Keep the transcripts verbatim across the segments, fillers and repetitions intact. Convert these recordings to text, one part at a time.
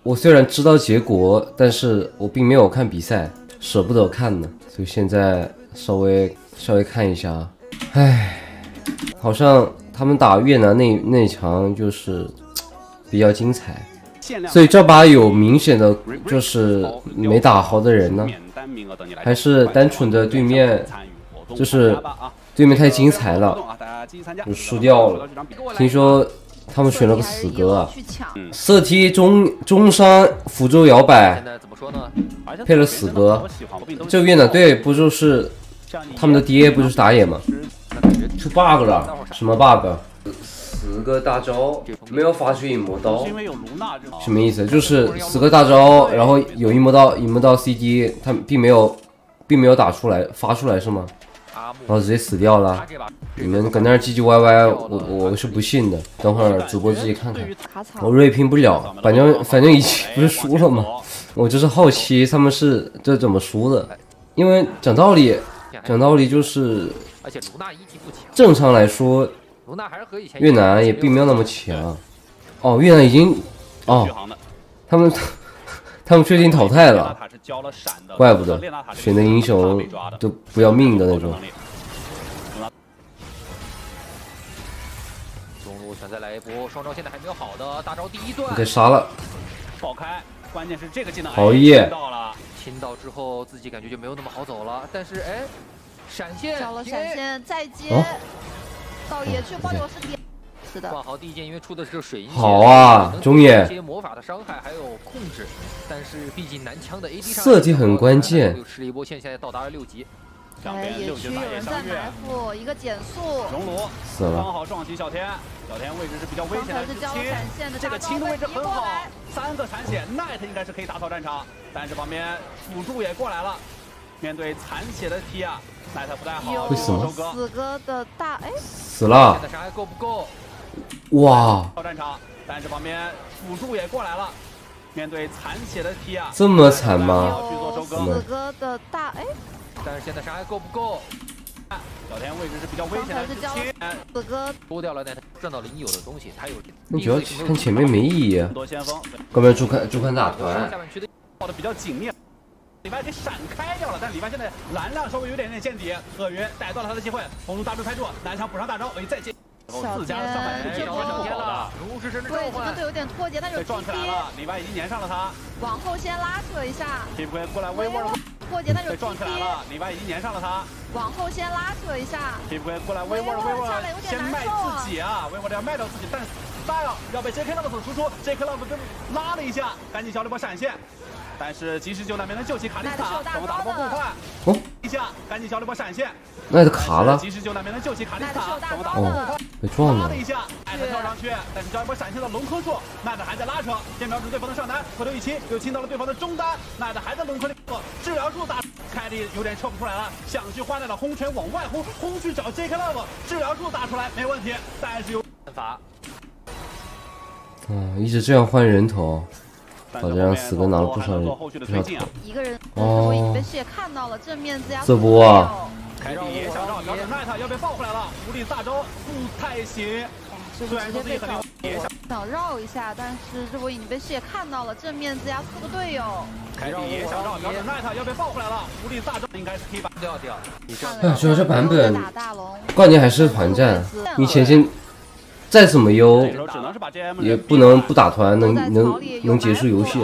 我虽然知道结果，但是我并没有看比赛，舍不得看呢，所以现在稍微稍微看一下。唉，好像他们打越南那那场就是比较精彩，所以这把有明显的就是没打好的人呢，还是单纯的对面就是对面太精彩了，就输掉了。听说他们选了个死哥啊，色 T 中中伤福州摇摆，配了死哥。这个越南队不就是他们的爹不就是打野吗？出 bug 了，什么 bug？ 死个大招没有发出影魔刀，什么意思？就是死个大招，然后有影魔刀，影魔刀 C D， 他并没有并没有打出来发出来是吗？然后直接死掉了。你们搁那儿唧唧歪歪，我我是不信的。等会儿主播自己看看，我锐拼不了，反正反正一起不是输了吗？我就是好奇他们是这怎么输的，因为讲道理，讲道理就是正常来说，越南也并没有那么强。哦，越南已经哦，他们他们确定淘汰了，怪不得选的英雄都不要命的那种。 再来一波，双招现在还没有好的大招第一段， 给杀了， 爆开，关键是这个技能好耶！ 到了，亲到之后自己感觉就没有那么好走了，但是哎，闪现， 交了闪现，再接， 哦、 到野区爆掉是点，是的。 挂好第一剑，因为出的是水银， 好啊，中野。 一些魔法的伤害还有控制，但是毕竟男枪的 A D 上色级很关键， 又吃了一波线，现在到达了六级。 哎，野区有人在埋伏，一个减速， 熔炉死了， 刚好撞击小天，小天位置是比较危险的，亲，这个亲的位置很好，三个残血 ，Knight 应该是可以打扫战场，但是旁边辅助也过来了，面对残血的 T 啊 ，Knight 不太好， 为什么？ 死哥的大哎， 死了， 现在伤害够不够？ 哇， 到战场，但是旁边辅助也过来了，面对残血的 T 啊， 这么惨吗？ 死哥的大哎。 但是现在伤害够不够？ 小天位置是比较危险的，亲， 死哥脱掉了，但他赚到了应有的东西，他有。 你主要看前面没意义。 多先锋， 哥们，朱看朱看打团， 跑的比较紧密，李白给闪开掉了，但李白现在蓝量稍微有点点见底，鳄鱼逮到了他的机会，红龙大招开住，南墙补上大招，哎，再见。自家的上半区接小天了，如是神之召唤， 对，这个队有点脱节，但是撞起来了，李白已经粘上了他， 往后先拉扯一下， 皮肤过来微沃的脱节，但是撞起来了，李白已经粘上了他， 往后先拉扯一下， 皮肤过来微沃的微沃，先卖自己啊，微沃的要卖掉自己，但 style 要被 J K Love 所输出 ，J K Love 跟拉了一下，赶紧小了波闪现。但是及时救难没能救起卡丽斯塔，等我打了波互换，哦，一下赶紧小了波闪现， 那就卡了。 及时救难没能救起卡丽斯塔，等我打了波互换，被撞了。 拉了一下，艾特跳上去，但是交一波闪现到龙坑处，奈德还在拉扯，先瞄准对方的上单，回头一亲，又亲到了对方的中单，奈德还在龙坑里做治疗术打，凯莉有点撤不出来了，想去换奈的轰拳往外轰，轰去找 J K Love， 治疗术打出来没问题，但是有办法。 嗯，一直这样换人头。好像让死哥拿了不少人，不少头。 一个人，我已经被视野看到了，正面自家这波啊！ 凯莉也想绕，瞄准奈特要被爆回来了，无力大招不太行。 虽然说自己很牛，想绕一下，但是这波已经被视野看到了，正面自家四个队友。 凯莉也想绕，瞄准奈特要被爆回来了，无力大招应该是可以把掉掉。 哎，主要这版本关键还是团战，你前线。再怎么优，也不能不打团能能能结束游戏。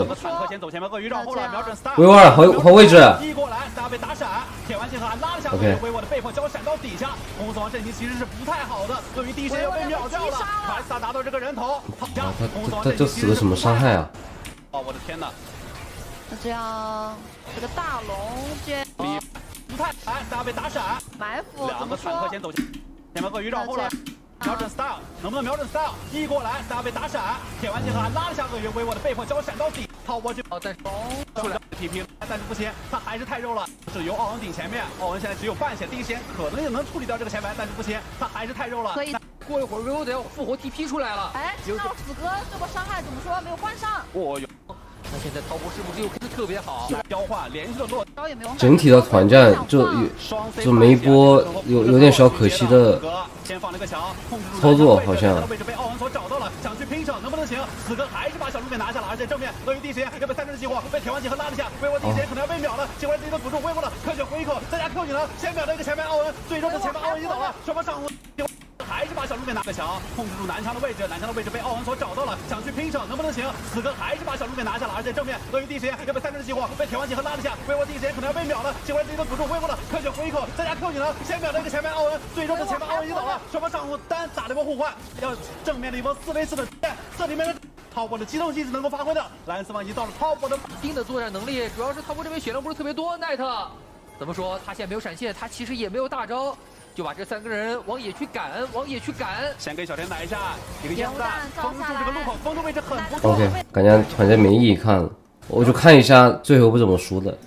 维沃尔好好位置。OK。 维沃的被迫交闪到底下，红死亡阵型其实是不太好的，对于第一时间被秒掉了。卡丽斯塔拿到这个人头， 他他他这死了什么伤害啊？ 哦，我的天哪！ 那这样这个大龙这不太哎，大家被打闪， 埋伏两个坦克先走前面，鳄鱼绕后了。瞄准 style 能不能瞄准 style 一过来，大家被打闪，铁完结合还拉了下鳄鱼，维沃的被迫交闪到底，跑过去，哦，但是出来 T P， 但是不行，他还是太肉了，是由奥恩顶前面，奥恩现在只有半血，第一时间可能也能处理掉这个前排，但是不行，他还是太肉了。 可以， 过一会儿维沃得要复活 T P 出来了。 哎，那死哥这波伤害怎么说没有换上？ 哦哟， 看现在滔博是不是又是特别好？ 交换连续的落， 整体的团战就有就没一波有有点小可惜的操作，好像。 位置被奥文所找到了，想去拼抢，能不能行？死哥还是把小鹿给拿下了，而且正面鳄鱼第一时间要被三人激活，被铁王几何拉了下，微波第一时间可能要被秒了，喜欢自己的辅助微波了，科学回一口，再加 Q 技能，先秒了一个前面奥文，最终是前面奥文引导了，双方上路。还是把小鹿给拿个墙，控制住南墙的位置，南墙的位置被奥文所找到了，想去拼抢，能不能行？死哥还是把小鹿给拿下了，而且正面鳄鱼第一时间要被三人激活，被铁王几何拉了下，微波第一时间可能要被秒了，喜欢自己的辅助微波了，科学回一口，再加 Q 技能，先秒了一个前面奥文，最终是前面奥文引导了，双方上路单打了一波互换，要正面的一波四 v 四的，这里面的滔博的机动性是能够发挥的，蓝斯王已经到了滔博的新的作战能力，主要是滔博这边血量不是特别多，奈特怎么说？他现在没有闪现，他其实也没有大招。就把这三个人往野去赶，往野去赶。 先给小田打一下，一个烟雾弹封住这个路口，封的位置很不错。 OK， 感觉团战没意义看了，我就看一下最后不怎么输的。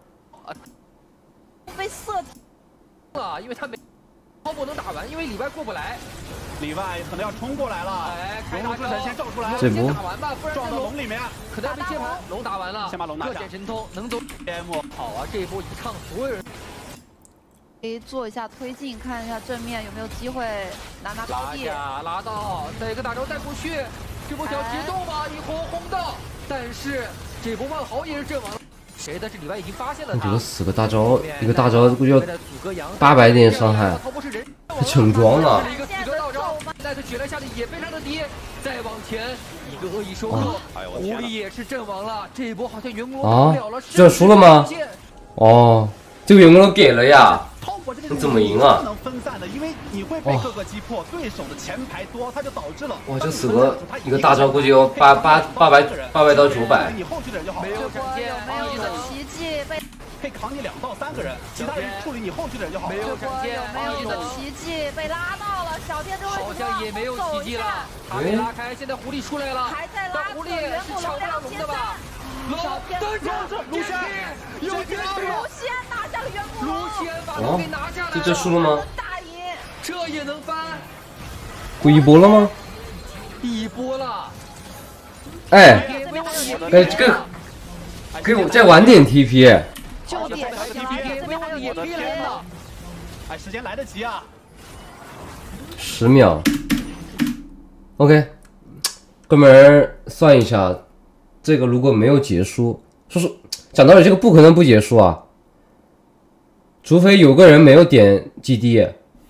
被射了，因为他没滔博能打完，因为里外过不来。 里外可能要冲过来了， 哎， 开大之神先照出来， 这波打完吧，不然撞到龙里面， 可能要被接盘。龙打完了， 先把龙拿下。 各显神通，能走 M 好啊，这一波一唱，所有人。 可以做一下推进，看一下正面有没有机会拿拿高地。 拉下拉到，再一个大招带过去，这波想节奏吗？一轰轰到，但是这波万豪也是阵亡了。谁的这里外已经发现了他。 我觉得死个大招，一个大招估计要八百点伤害，他整装了。 一个死格大招，奈特血量下的也非常的低，再往前一个恶意收割，狐狸也是阵亡了。这一波好像员工啊， 了了， 这输了吗？哦，这个员工给了呀。你怎么赢啊？ 不能分散的，因为你会被各个击破，对手的前排多，他就导致了。 哇，这死个一个大招估计要八八八百八百到九百。 你后续的人就好了。 没有闪现， 没有一个奇迹被可以扛你两到三个人，其他人处理你后续的人就好了。 没有闪现， 有没有一个奇迹被拉到了？小天这位好像也没有奇迹了，他被拉开，现在狐狸出来了， 还在拉， 狐狸是抢不了龙的吧？龙登场，卢仙，有绝杀， 卢仙拿下了远古龙， 卢仙把龙给拿下来了， 这这输了吗？ 大赢， 这也能翻？ 不一波了吗？ 一波了。 哎，哎，这个给我再晚点 T P。 就点上这边也可以了。 哎，时间来得及啊！ 十秒。OK， 哥们儿算一下。这个如果没有结束，说说讲道理，这个不可能不结束啊，除非有个人没有点 G D，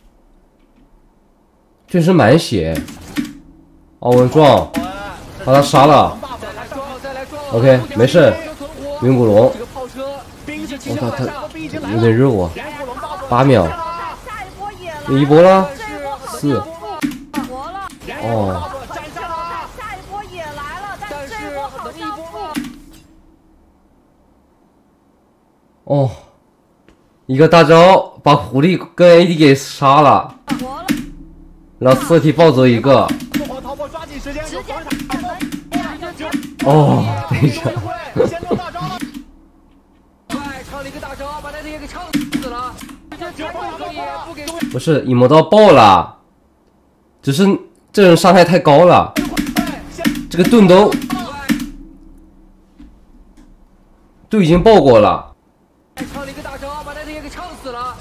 确实满血。奥文撞，把他杀了。OK， 没事。云古龙，我操，他有点肉啊！八秒，有一波了，四。哦。哦，一个大招把狐狸跟 A D 给杀了，然后色体暴走一个。哦，等一下。不是一魔刀爆了，只是这人伤害太高了，这个盾都都已经爆过了。 唱了一个大招，把奈特也给唱死了。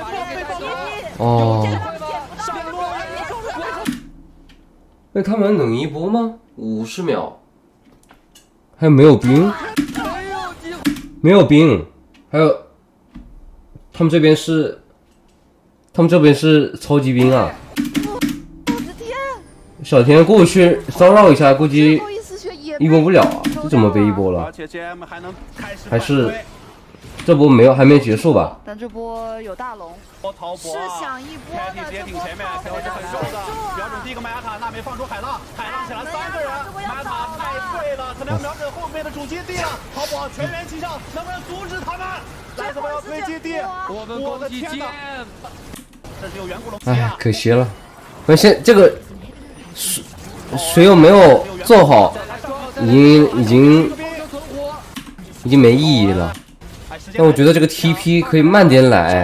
哦。那他们能一波吗？五十秒。还有没有兵？没有兵。还有，他们这边是，他们这边是超级兵啊。小田过去骚扰一下，估计一波不了啊。这怎么被一波了？还是？这波没有，还没结束吧？ 但这波有大龙，是想一波的。 直接顶前面，条是很瘦的。瞄准第一个麦亚塔，那没放出海浪，海浪起来三个人，麦亚塔太贵了，可能要瞄准后面的主基地了。淘宝全员齐上，能不能阻止他们？来，怎么要推基地？ 我们攻击剑， 这是有远古龙。 哎，可惜了。那现这个水水又没有做好，已经已经已经没意义了。但我觉得这个 T P 可以慢点来，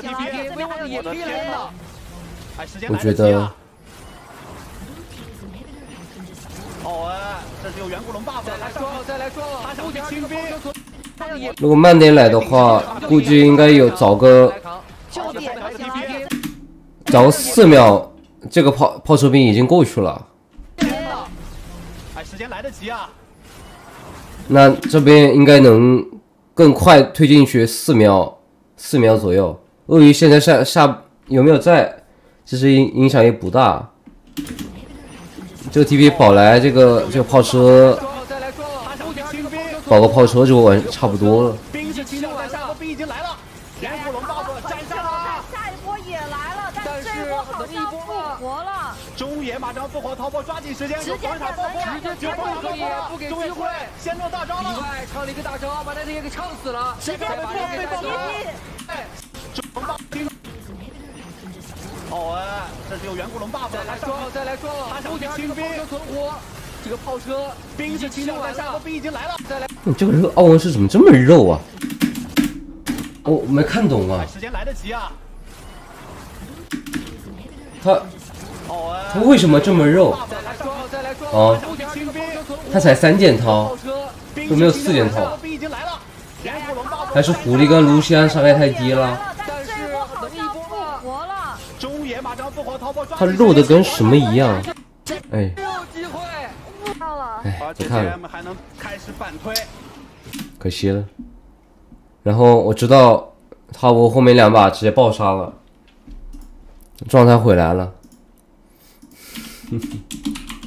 我觉得。 奥恩，这是有远古龙 buff 来上再来撞，目前这个炮车从也如果慢点来的话，估计应该有早个就点就行了。 早个四秒，这个炮炮车兵已经过去了。 哎，时间来得及啊！ 那这边应该能更快推进去四秒，四秒左右。鳄鱼现在下下有没有在？其实影影响也不大。这个 T P 跑来，这个这个炮车保个炮车就完差不多了。 兵是清掉在下，兵已经来了，炎虎龙 buff 斩杀了， 下一波也来了，但是这一波好像复活了。 中野马上复活，逃跑抓紧时间，有广场爆破，有广场爆破， 不给中野机会， 先落大招了。 里外唱了一个大招，把奈特也给唱死了， 这边被爆被爆哎， 龙 buff 哦哎，这是有远古龙 buff 再来撞，再来撞，目前这个炮车存活，这个炮车兵是清掉在下，兵已经来了， 再来。 你这个人奥文是怎么这么肉啊？我、哦、没看懂啊。 时间来得及啊！ 他他为什么这么肉？哦，他才三件套，都没有四件套。还是狐狸跟卢锡安伤害太低了？他肉的跟什么一样？哎，哎，不看了，可惜了。然后我知道他我后面两把直接爆杀了，状态回来了。